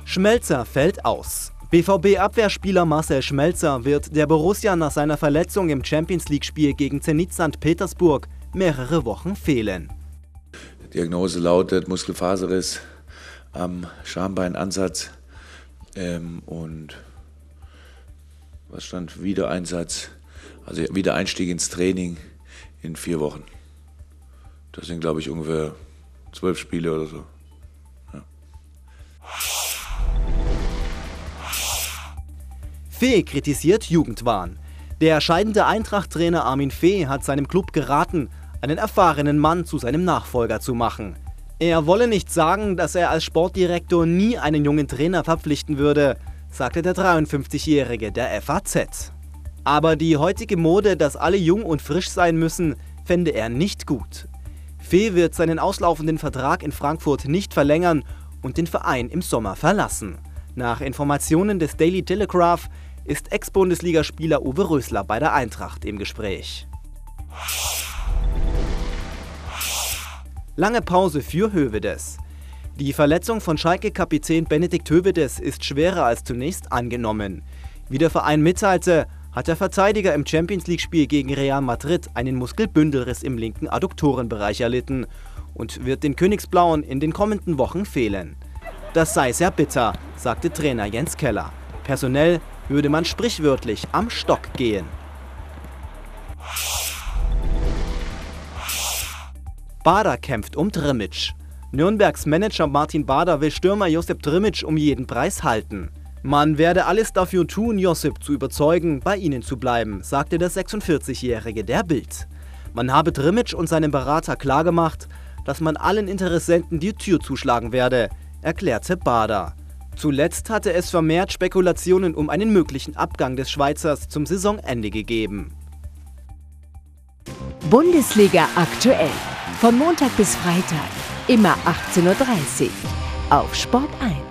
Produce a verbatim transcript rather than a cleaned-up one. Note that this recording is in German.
Schmelzer fällt aus. B V B-Abwehrspieler Marcel Schmelzer wird der Borussia nach seiner Verletzung im Champions-League-Spiel gegen Zenit Sankt Petersburg mehrere Wochen fehlen. Die Diagnose lautet Muskelfaserriss am Schambeinansatz ähm, und was stand? Wiedereinsatz, also Wiedereinstieg ins Training in vier Wochen. Das sind, glaube ich, ungefähr zwölf Spiele oder so. Ja. Fee kritisiert Jugendwahn. Der scheidende Eintracht-Trainer Armin Fee hat seinem Club geraten, einen erfahrenen Mann zu seinem Nachfolger zu machen. Er wolle nicht sagen, dass er als Sportdirektor nie einen jungen Trainer verpflichten würde, sagte der dreiundfünfzigjährige der F A Z. Aber die heutige Mode, dass alle jung und frisch sein müssen, fände er nicht gut. Fee wird seinen auslaufenden Vertrag in Frankfurt nicht verlängern und den Verein im Sommer verlassen. Nach Informationen des Daily Telegraph ist Ex-Bundesligaspieler Uwe Rösler bei der Eintracht im Gespräch. Lange Pause für Hövedes. Die Verletzung von Schalke-Kapitän Benedikt Hövedes ist schwerer als zunächst angenommen. Wie der Verein mitteilte, hat der Verteidiger im Champions-League-Spiel gegen Real Madrid einen Muskelbündelriss im linken Adduktorenbereich erlitten und wird den Königsblauen in den kommenden Wochen fehlen. Das sei sehr bitter, sagte Trainer Jens Keller. Personell würde man sprichwörtlich am Stock gehen. Bader kämpft um Drmic. Nürnbergs Manager Martin Bader will Stürmer Josip Drmic um jeden Preis halten. Man werde alles dafür tun, Josip zu überzeugen, bei ihnen zu bleiben, sagte der sechsundvierzigjährige der Bild. Man habe Drmic und seinem Berater klargemacht, dass man allen Interessenten die Tür zuschlagen werde, erklärte Bader. Zuletzt hatte es vermehrt Spekulationen um einen möglichen Abgang des Schweizers zum Saisonende gegeben. Bundesliga aktuell. Von Montag bis Freitag. Immer achtzehn Uhr dreißig. Auf Sport eins.